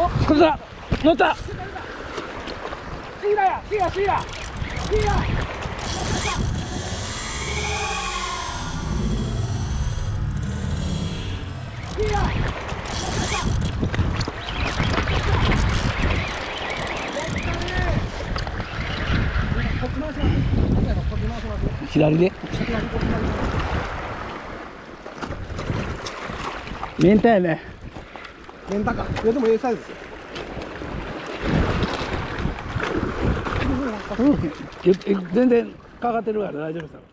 乗った。乗った。 シイラや、シイラ、シイラ。シイラ。シイラ。 左で。メンタやね。 メンタか。いやでも A サイズですよ。 全然かかってるから大丈夫ですよ。